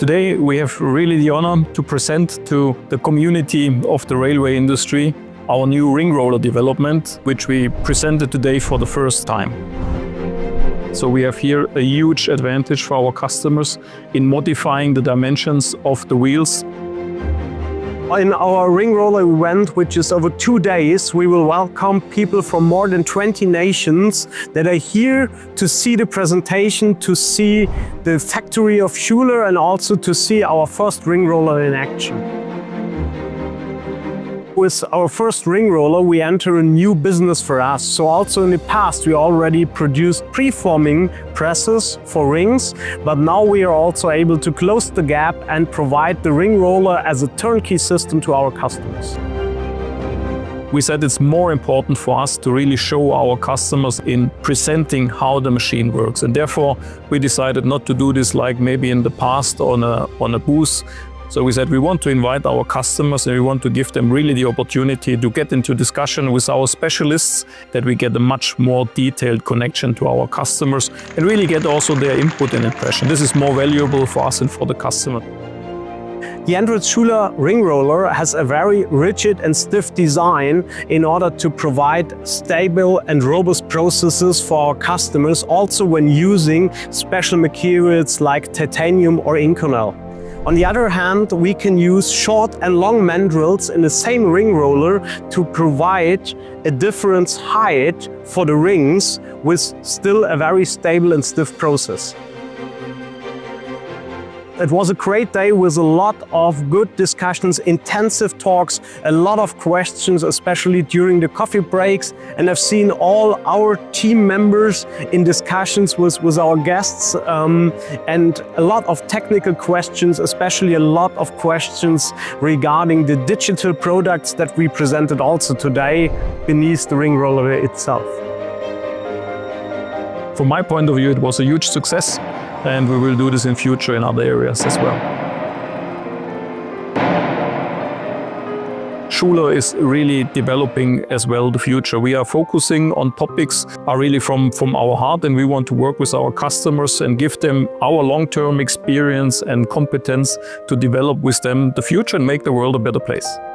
Today we have really the honor to present to the community of the railway industry our new ring roller development, which we presented today for the first time. So we have here a huge advantage for our customers in modifying the dimensions of the wheels. In our ring roller event, which is over 2 days, we will welcome people from more than 20 nations that are here to see the presentation, to see the factory of Schuler, and also to see our first ring roller in action. With our first ring roller, we enter a new business for us. So also in the past, we already produced preforming presses for rings, but now we are also able to close the gap and provide the ring roller as a turnkey system to our customers. We said it's more important for us to really show our customers in presenting how the machine works. And therefore, we decided not to do this like maybe in the past on a booth. So we said we want to invite our customers and we want to give them really the opportunity to get into discussion with our specialists, that we get a much more detailed connection to our customers and really get also their input and impression. This is more valuable for us and for the customer. The Andritz Schuler ring roller has a very rigid and stiff design in order to provide stable and robust processes for our customers, also when using special materials like titanium or Inconel. On the other hand, we can use short and long mandrels in the same ring roller to provide a different height for the rings with still a very stable and stiff process. It was a great day with a lot of good discussions, intensive talks, a lot of questions, especially during the coffee breaks. And I've seen all our team members in discussions with our guests and a lot of technical questions, especially a lot of questions regarding the digital products that we presented also today beneath the ring roller itself. From my point of view, it was a huge success. And we will do this in future in other areas as well. Schuler is really developing as well the future. We are focusing on topics are really from our heart, and we want to work with our customers and give them our long-term experience and competence to develop with them the future and make the world a better place.